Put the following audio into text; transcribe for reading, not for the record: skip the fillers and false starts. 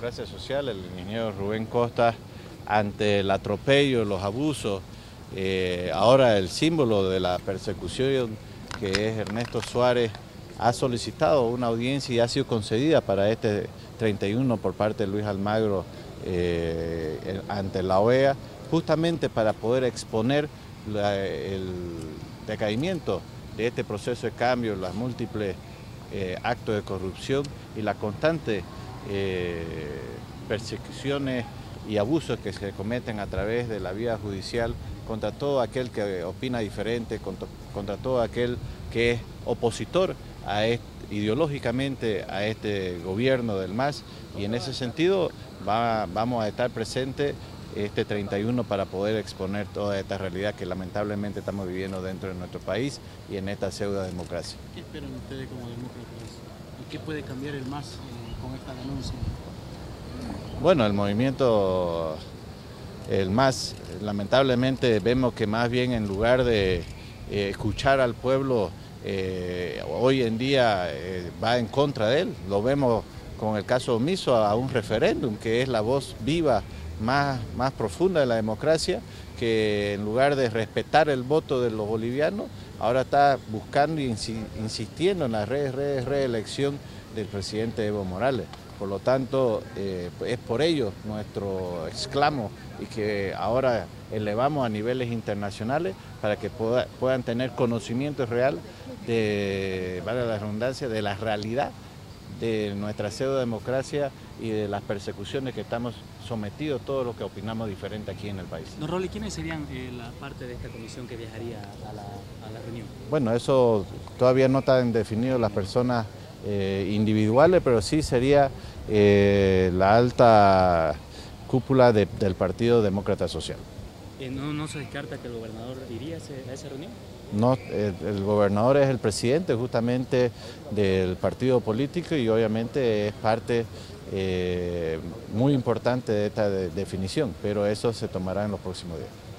Democracia Social, el ingeniero Rubén Costa, ante el atropello, los abusos, ahora el símbolo de la persecución que es Ernesto Suárez, ha solicitado una audiencia y ha sido concedida para este 31 por parte de Luis Almagro ante la OEA, justamente para poder exponer el decaimiento de este proceso de cambio, las múltiples actos de corrupción y la constante persecuciones y abusos que se cometen a través de la vía judicial contra todo aquel que opina diferente, contra todo aquel que es opositor ideológicamente a este gobierno del MAS, y en ese sentido vamos a estar presentes este 31 para poder exponer toda esta realidad que lamentablemente estamos viviendo dentro de nuestro país y en esta pseudo democracia. ¿Qué esperan ustedes como demócratas? ¿Y qué puede cambiar el MAS con esta denuncia? Bueno, el movimiento, el MAS, lamentablemente vemos que más bien en lugar de escuchar al pueblo, hoy en día va en contra de él. Lo vemos con el caso omiso a un referéndum, que es la voz viva más profunda de la democracia, que en lugar de respetar el voto de los bolivianos, ahora está buscando e insistiendo en la reelección del presidente Evo Morales. Por lo tanto, es por ello nuestro exclamo y que ahora elevamos a niveles internacionales para que puedan tener conocimiento real de, vale la redundancia, de la realidad de nuestra pseudo-democracia y de las persecuciones que estamos sometidos todos los que opinamos diferente aquí en el país. Don Rolly, ¿quiénes serían la parte de esta comisión que viajaría a la reunión? Bueno, eso todavía no están definidos las personas individuales, pero sí sería la alta cúpula del Partido Demócrata Social. ¿No se descarta que el gobernador iría a esa reunión? No, el gobernador es el presidente justamente del partido político y obviamente es parte muy importante de esta definición, pero eso se tomará en los próximos días.